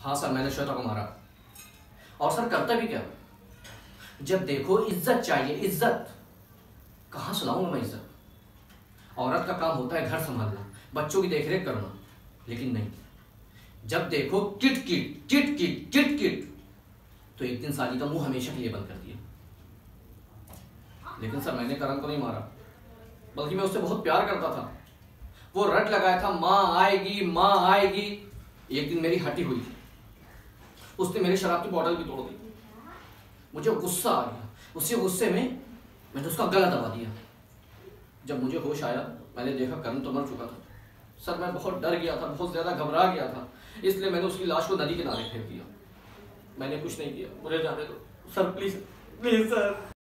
हाँ सर, मैंने श्वेता को मारा। और सर करता भी क्या, जब देखो इज्जत चाहिए, इज्जत। कहाँ सुनाऊंगा मैं इज्जत? औरत का काम होता है घर संभालना, बच्चों की देखरेख करना, लेकिन नहीं, जब देखो kit kit kit kit kit kit. तो एक दिन साली का मुंह हमेशा के लिए बंद कर दिया। लेकिन सर मैंने करण को नहीं मारा, बल्कि मैं उससे बहुत प्यार करता था। वो रट लगाया था माँ आएगी माँ आएगी। एक दिन मेरी हटी हुई, उसने मेरी शराब की बोतल भी तोड़ दी। मुझे गुस्सा आ गया, उसी गुस्से में मैंने उसका गला दबा दिया। जब मुझे होश आया मैंने देखा करण तो मर चुका था। सर मैं बहुत डर गया था, बहुत ज्यादा घबरा गया था, इसलिए मैंने उसकी लाश को नदी किनारे फेंक दिया। मैंने कुछ नहीं किया, मुझे जाने दो सर, प्लीज प्लीज सर।